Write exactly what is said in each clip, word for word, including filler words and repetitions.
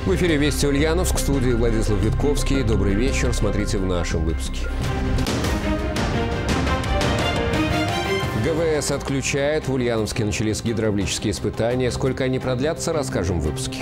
В эфире «Вести Ульяновск», в студии Владислав Витковский. Добрый вечер, смотрите в нашем выпуске. ГВС отключают. В Ульяновске начались гидравлические испытания. Сколько они продлятся, расскажем в выпуске.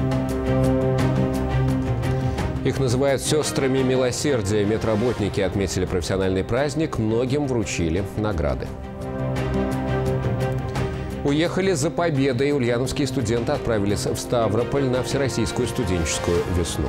Их называют «сестрами милосердия». Медработники отметили профессиональный праздник, многим вручили награды. Уехали за победой. Ульяновские студенты отправились в Ставрополь на Всероссийскую студенческую весну.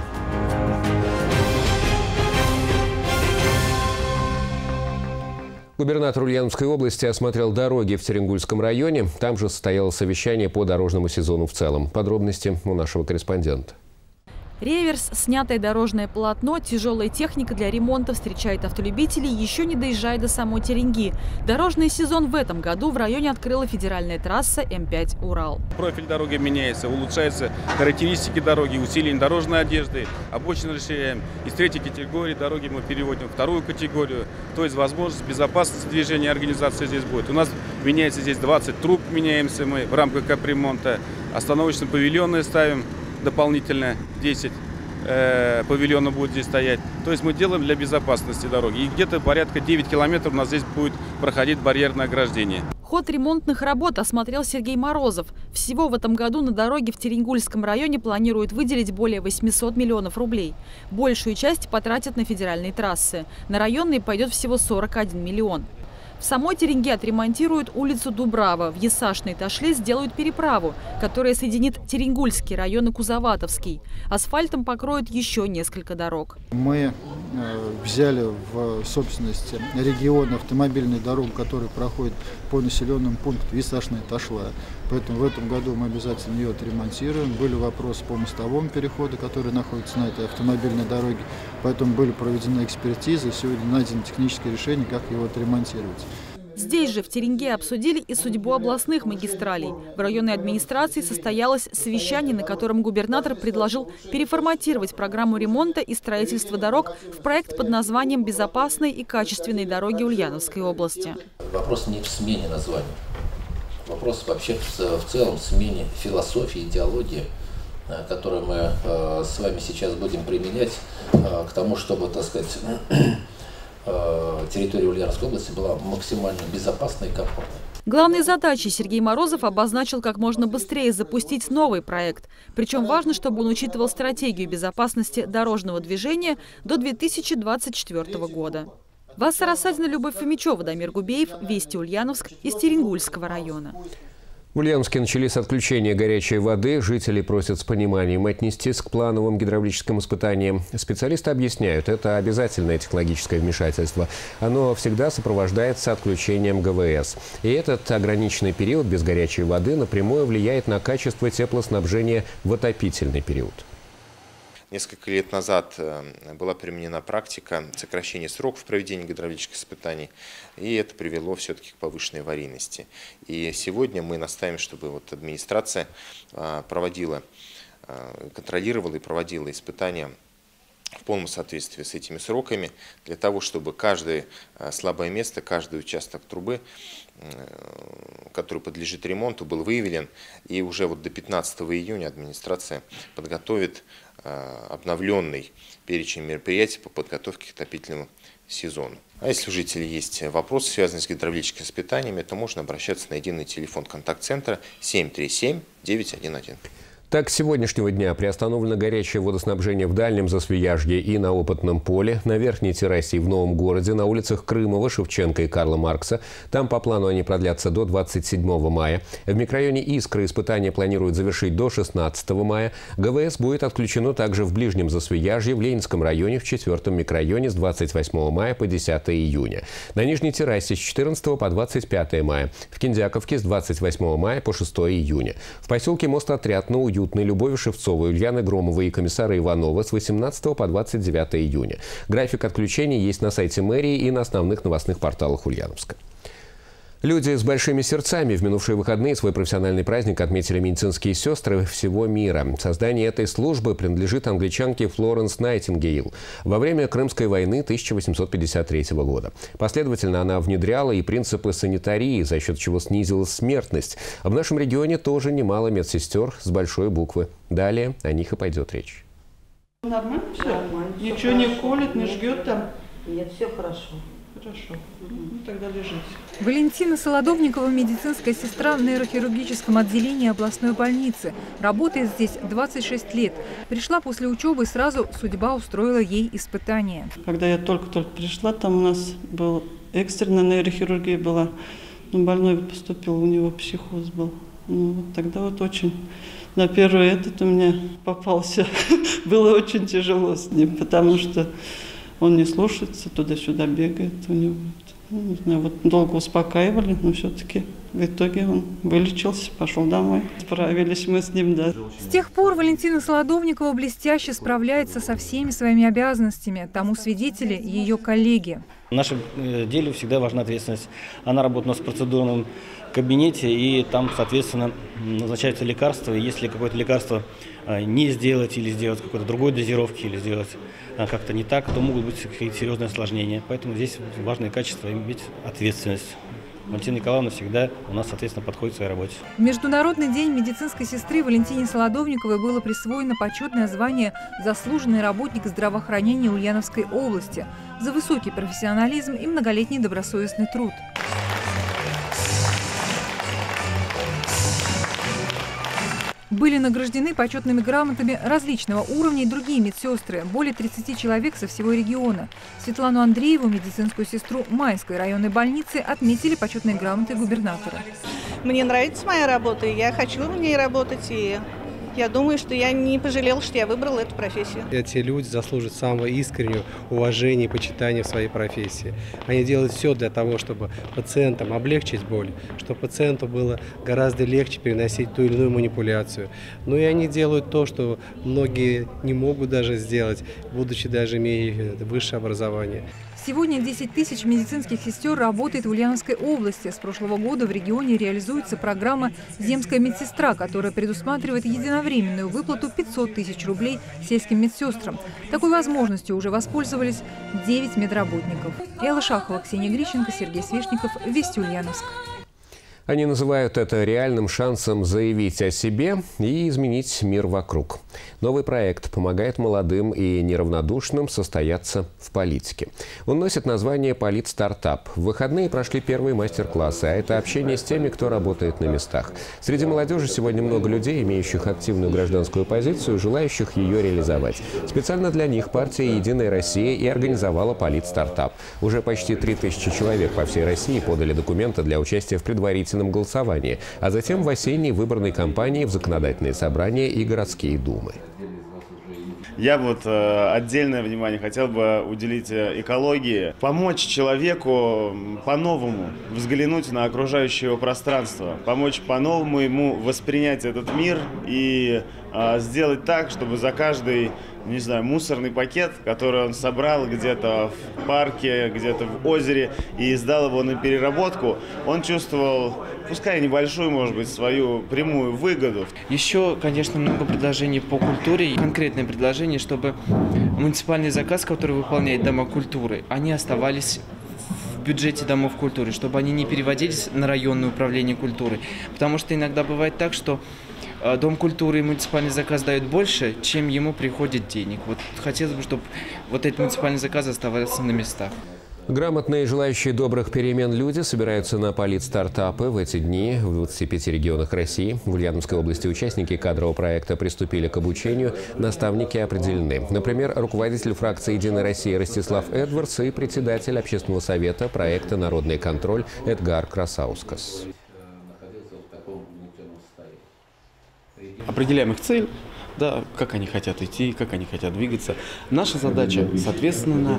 Губернатор Ульяновской области осмотрел дороги в Теренгульском районе. Там же состоялось совещание по дорожному сезону в целом. Подробности у нашего корреспондента. Реверс, снятое дорожное полотно, тяжелая техника для ремонта встречает автолюбителей, еще не доезжая до самой Теренги. Дорожный сезон в этом году в районе открыла федеральная трасса М пять «Урал». Профиль дороги меняется, улучшаются характеристики дороги, усиление дорожной одежды, обочины расширяем. Из третьей категории дороги мы переводим в вторую категорию. То есть возможность безопасности движения организации здесь будет. У нас меняется здесь двадцать труб, меняемся мы в рамках капремонта. Остановочные павильоны ставим. Дополнительно десять э, павильонов будет здесь стоять. То есть мы делаем для безопасности дороги. И где-то порядка девять километров у нас здесь будет проходить барьерное ограждение. Ход ремонтных работ осмотрел Сергей Морозов. Всего в этом году на дороге в Теренгульском районе планируют выделить более восьмисот миллионов рублей. Большую часть потратят на федеральные трассы. На районные пойдет всего сорок один миллион. В самой Теренге отремонтируют улицу Дубрава. В Ясашной Ташле сделают переправу, которая соединит Теренгульский район и Кузоватовский. Асфальтом покроют еще несколько дорог. Мы взяли в собственность регион автомобильную дорогу, которая проходит по населенным пунктам Ясашная Ташла. Поэтому в этом году мы обязательно ее отремонтируем. Были вопросы по мостовому переходу, который находится на этой автомобильной дороге. Поэтому были проведены экспертизы. Сегодня найдено техническое решение, как его отремонтировать. Здесь же в Теренге обсудили и судьбу областных магистралей. В районной администрации состоялось совещание, на котором губернатор предложил переформатировать программу ремонта и строительства дорог в проект под названием «Безопасные и качественные дороги Ульяновской области». Вопрос не в смене названия. Вопрос вообще в целом в смене философии, идеологии, которую мы э, с вами сейчас будем применять э, к тому, чтобы, так сказать, э, территория Ульяновской области была максимально безопасной и комфортной. Главной задачей Сергей Морозов обозначил как можно быстрее запустить новый проект. Причем важно, чтобы он учитывал стратегию безопасности дорожного движения до две тысячи двадцать четвёртого года. Васа Рассадина, Любовь Фомичева, Дамир Губеев, Вести Ульяновск из Теренгульского района. В Ульяновске начались отключения горячей воды. Жители просят с пониманием отнестись к плановым гидравлическим испытаниям. Специалисты объясняют, это обязательное технологическое вмешательство. Оно всегда сопровождается отключением ГВС. И этот ограниченный период без горячей воды напрямую влияет на качество теплоснабжения в отопительный период. Несколько лет назад была применена практика сокращения сроков проведения гидравлических испытаний, и это привело все-таки к повышенной аварийности. И сегодня мы настаиваем, чтобы вот администрация проводила, контролировала и проводила испытания в полном соответствии с этими сроками, для того, чтобы каждое слабое место, каждый участок трубы, который подлежит ремонту, был выявлен. И уже вот до пятнадцатого июня администрация подготовит обновленный перечень мероприятий по подготовке к отопительному сезону. А если у жителей есть вопросы, связанные с гидравлическими испытаниями, то можно обращаться на единый телефон контакт-центра семь три семь девять один один. Так, с сегодняшнего дня приостановлено горячее водоснабжение в Дальнем Засвияжье и на Опытном поле, на Верхней террасе и в Новом городе, на улицах Крымова, Шевченко и Карла Маркса. Там по плану они продлятся до двадцать седьмого мая. В микрорайоне Искра испытания планируют завершить до шестнадцатого мая. ГВС будет отключено также в Ближнем Засвияжье, в Ленинском районе, в четвёртом микрорайоне с двадцать восьмого мая по десятое июня. На Нижней террасе с четырнадцатого по двадцать пятое мая. В Киндяковке с двадцать восьмого мая по шестое июня. В поселке Мост-Отряд на Уют Любови Шевцовой, Ульяны Громовой и комиссара Иванова с восемнадцатого по двадцать девятое июня. График отключения есть на сайте мэрии и на основных новостных порталах Ульяновска. Люди с большими сердцами в минувшие выходные свой профессиональный праздник отметили медицинские сестры всего мира. Создание этой службы принадлежит англичанке Флоренс Найтингейл во время Крымской войны тысяча восемьсот пятьдесят третьего года. Последовательно она внедряла и принципы санитарии, за счет чего снизилась смертность. А в нашем регионе тоже немало медсестер с большой буквы. Далее о них и пойдет речь. Нормально все? Нормально. Ничего Все не хорошо. колет, не жгет там? Нет, все хорошо. Хорошо. Ну, тогда лежите. Валентина Солодовникова – медицинская сестра в нейрохирургическом отделении областной больницы. Работает здесь двадцать шесть лет. Пришла после учебы и сразу судьба устроила ей испытание. Когда я только-только пришла, там у нас был экстренная нейрохирургия была. Ну, больной поступил, у него психоз был. Ну, вот тогда вот очень... На первый этот у меня попался. Было очень тяжело с ним, потому что он не слушается, туда-сюда бегает. У него, ну, не знаю, вот долго успокаивали, но все-таки в итоге он вылечился, пошел домой. Справились мы с ним, да. С тех пор Валентина Солодовникова блестяще справляется со всеми своими обязанностями. Тому свидетели ее коллеги. В нашем деле всегда важна ответственность. Она работает у нас в процедурном кабинете, и там, соответственно, назначаются лекарства. И если какое-то лекарство не сделать или сделать какой-то другой дозировки, или сделать как-то не так, то могут быть какие-то серьезные осложнения. Поэтому здесь важное качество иметь ответственность. Валентина Николаевна всегда у нас, соответственно, подходит к своей работе. В Международный день медицинской сестры Валентине Солодовниковой было присвоено почетное звание «Заслуженный работник здравоохранения Ульяновской области» за высокий профессионализм и многолетний добросовестный труд. Были награждены почетными грамотами различного уровня и другие медсестры, более тридцати человек со всего региона. Светлану Андрееву, медицинскую сестру Майской районной больницы, отметили почетной грамотой губернатора. Мне нравится моя работа, и я хочу в ней работать, и я думаю, что я не пожалела, что я выбрала эту профессию. Эти люди заслуживают самого искреннего уважения и почитания в своей профессии. Они делают все для того, чтобы пациентам облегчить боль, чтобы пациенту было гораздо легче переносить ту или иную манипуляцию. Но и они делают то, что многие не могут даже сделать, будучи даже имея высшее образование. Сегодня десять тысяч медицинских сестер работает в Ульяновской области. С прошлого года в регионе реализуется программа «Земская медсестра», которая предусматривает единовременную выплату пятьсот тысяч рублей сельским медсестрам. Такой возможностью уже воспользовались девять медработников. Элла Шахова, Ксения Грищенко, Сергей Свешников. Вести Ульяновск. Они называют это реальным шансом заявить о себе и изменить мир вокруг. Новый проект помогает молодым и неравнодушным состояться в политике. Он носит название «Политстартап». В выходные прошли первые мастер-классы, а это общение с теми, кто работает на местах. Среди молодежи сегодня много людей, имеющих активную гражданскую позицию, желающих ее реализовать. Специально для них партия «Единая Россия» и организовала «Политстартап». Уже почти три тысячи человек по всей России подали документы для участия в предварительном голосовании, а затем в осенней выборной кампании в законодательные собрания и городские думы. Я вот э, отдельное внимание хотел бы уделить экологии, помочь человеку по-новому взглянуть на окружающее его пространство, помочь по-новому ему воспринять этот мир и э, сделать так, чтобы за каждый, не знаю, мусорный пакет, который он собрал где-то в парке, где-то в озере и сдал его на переработку, он чувствовал, пускай небольшую, может быть, свою прямую выгоду. Еще, конечно, много предложений по культуре, конкретные предложения, чтобы муниципальный заказ, который выполняет Дома культуры, они оставались в бюджете Домов культуры, чтобы они не переводились на районное управление культуры. Потому что иногда бывает так, что Дом культуры и муниципальный заказ дают больше, чем ему приходит денег. Вот хотелось бы, чтобы вот этот муниципальный заказ оставался на местах. Грамотные, желающие добрых перемен люди собираются на политстартапы в эти дни в двадцати пяти регионах России. В Ульяновской области участники кадрового проекта приступили к обучению, наставники определены. Например, руководитель фракции «Единая Россия» Ростислав Эдвардс и председатель общественного совета проекта «Народный контроль» Эдгар Красаускас. Определяем их цель, да, как они хотят идти, как они хотят двигаться. Наша задача, соответственно,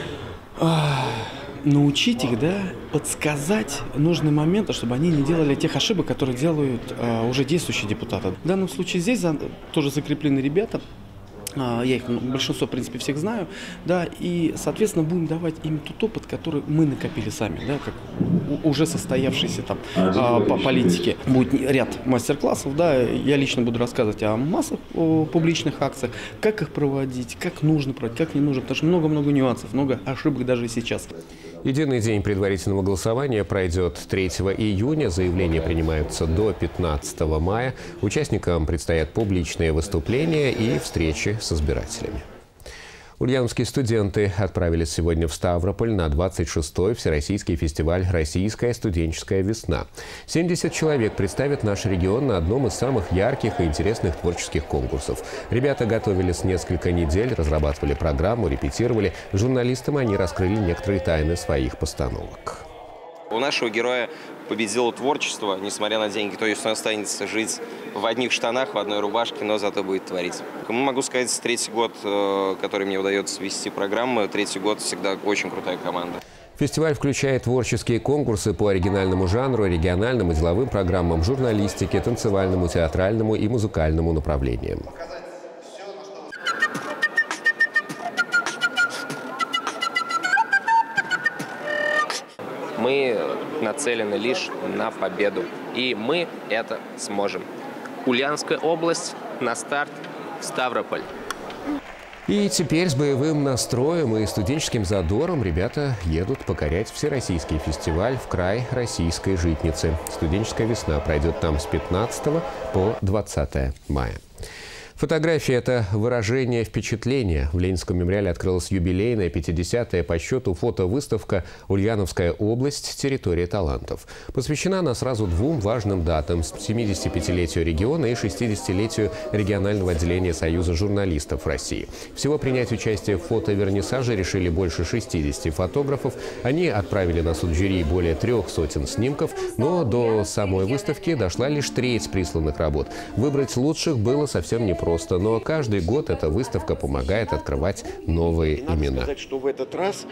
научить их, да, подсказать нужные моменты, чтобы они не делали тех ошибок, которые делают уже действующие депутаты. В данном случае здесь тоже закреплены ребята, Я их, большинство, в принципе, всех знаю, да, и, соответственно, будем давать им тот опыт, который мы накопили сами, да, как уже состоявшиеся там по политике. Будет ряд мастер-классов, да, я лично буду рассказывать о массах о публичных акциях, как их проводить, как нужно проводить, как не нужно, потому что много-много нюансов, много ошибок даже и сейчас. Единый день предварительного голосования пройдет третьего июня. Заявления принимаются до пятнадцатого мая. Участникам предстоят публичные выступления и встречи с избирателями. Ульяновские студенты отправились сегодня в Ставрополь на двадцать шестой Всероссийский фестиваль «Российская студенческая весна». семьдесят человек представят наш регион на одном из самых ярких и интересных творческих конкурсов. Ребята готовились несколько недель, разрабатывали программу, репетировали. Журналистам они раскрыли некоторые тайны своих постановок. У нашего героя победило творчество, несмотря на деньги. То есть он останется жить в одних штанах, в одной рубашке, но зато будет творить. Могу сказать, третий год, который мне удается вести программы, третий год всегда очень крутая команда. Фестиваль включает творческие конкурсы по оригинальному жанру, региональным и деловым программам, журналистике, танцевальному, театральному и музыкальному направлениям. Мы нацелены лишь на победу. И мы это сможем. Ульяновская область на старт в Ставрополь. И теперь с боевым настроем и студенческим задором ребята едут покорять всероссийский фестиваль в край российской житницы. Студенческая весна пройдет там с пятнадцатого по двадцатое мая. Фотография – это выражение впечатления. В Ленинском мемориале открылась юбилейная пятидесятая по счету фотовыставка «Ульяновская область. Территория талантов». Посвящена она сразу двум важным датам – семидесятипятилетию региона и шестидесятилетию регионального отделения Союза журналистов России. Всего принять участие в фотовернисаже решили больше шестидесяти фотографов. Они отправили на суд жюри более трех сотен снимков, но до самой выставки дошла лишь треть присланных работ. Выбрать лучших было совсем непросто. Просто, но каждый год эта выставка помогает открывать новые Надо имена. сказать, что в этот раз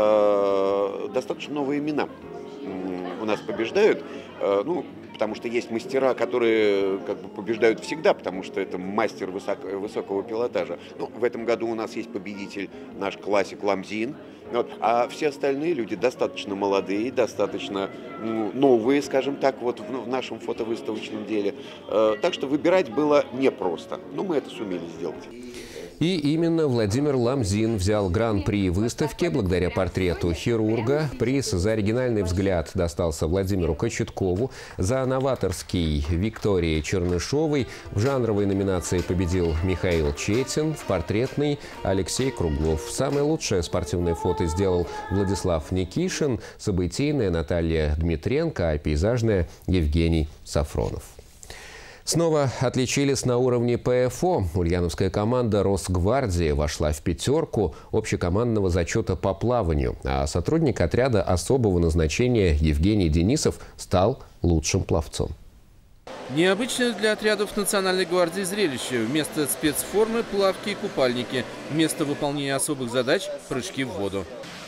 э, достаточно новые имена у нас побеждают, э, ну, потому что есть мастера, которые как бы побеждают всегда, потому что это мастер высоко, высокого пилотажа. Ну, в этом году у нас есть победитель, наш классик Ламзин. Вот. А все остальные люди достаточно молодые, достаточно ну, новые, скажем так, вот в, в нашем фотовыставочном деле. Э, так что выбирать было непросто. Но мы это сумели сделать. И именно Владимир Ламзин взял гран-при выставки благодаря портрету хирурга. Приз за оригинальный взгляд достался Владимиру Кочеткову, за новаторский Виктории Чернышовой. В жанровой номинации победил Михаил Четин, в портретной Алексей Круглов. Самое лучшее спортивное фото сделал Владислав Никишин, событийное Наталья Дмитренко, а пейзажное Евгений Сафронов. Снова отличились на уровне ПФО. Ульяновская команда Росгвардии вошла в пятерку общекомандного зачета по плаванию, а сотрудник отряда особого назначения Евгений Денисов стал лучшим пловцом. Необычное для отрядов Национальной гвардии зрелище. Вместо спецформы – плавки и купальники. Вместо выполнения особых задач – прыжки в воду.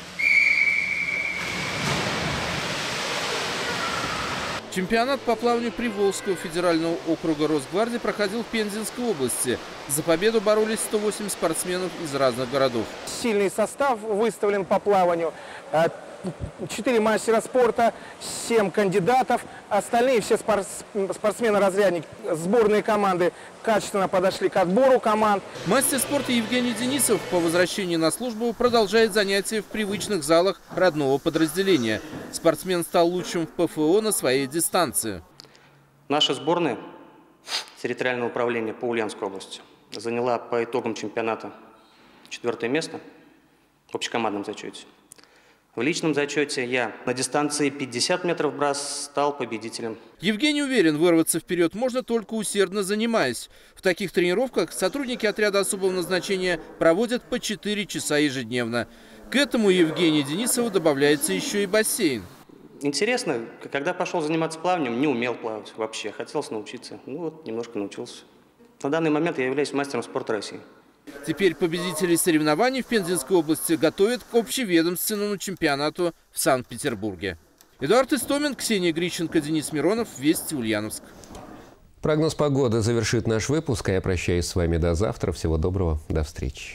Чемпионат по плаванию Приволжского федерального округа Росгвардии проходил в Пензенской области. За победу боролись сто восемь спортсменов из разных городов. Сильный состав выставлен по плаванию. Четыре мастера спорта, семь кандидатов. Остальные все спортсмены-разрядники, сборные команды качественно подошли к отбору команд. Мастер спорта Евгений Денисов по возвращении на службу продолжает занятия в привычных залах родного подразделения. Спортсмен стал лучшим в ПФО на своей дистанции. Наша сборная территориального управления по Ульяновской области заняла по итогам чемпионата четвертое место в общекомандном зачете. В личном зачете я на дистанции пятьдесят метров брас стал победителем. Евгений уверен, вырваться вперед можно только усердно занимаясь. В таких тренировках сотрудники отряда особого назначения проводят по четыре часа ежедневно. К этому Евгения Денисова добавляется еще и бассейн. Интересно, когда пошел заниматься плаванием, не умел плавать вообще. Хотелось научиться. Ну вот, немножко научился. На данный момент я являюсь мастером спорта России. Теперь победители соревнований в Пензенской области готовят к общеведомственному чемпионату в Санкт-Петербурге. Эдуард Истомин, Ксения Грищенко, Денис Миронов. Вести, Ульяновск. Прогноз погоды завершит наш выпуск, а я прощаюсь с вами до завтра. Всего доброго, до встречи.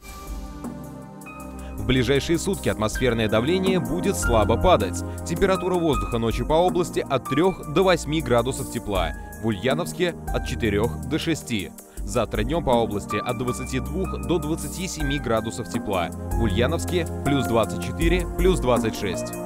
В ближайшие сутки атмосферное давление будет слабо падать. Температура воздуха ночью по области от трёх до восьми градусов тепла. В Ульяновске от четырёх до шести. Завтра днем по области от двадцати двух до двадцати семи градусов тепла. В Ульяновске плюс двадцать четыре, плюс двадцать шесть.